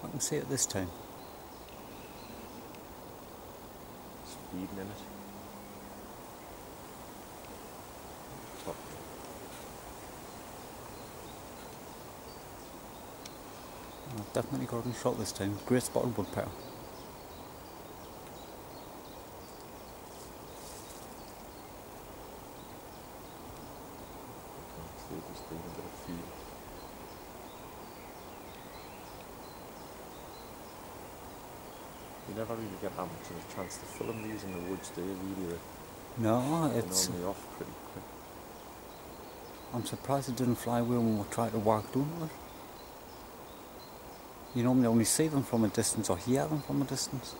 I can see it this time. It's feeding in it. Top. I've definitely got a shot this time. Great spotted woodpecker. Just doing a bit of feed. You never really get that much of a chance to film these in the woods, do you, really? No, They're it's... normally off pretty quick. I'm surprised it didn't fly away when we tried to walk down with it. You normally only see them from a distance or hear them from a distance.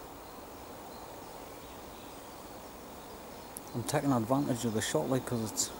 I'm taking advantage of the shot, like, because it's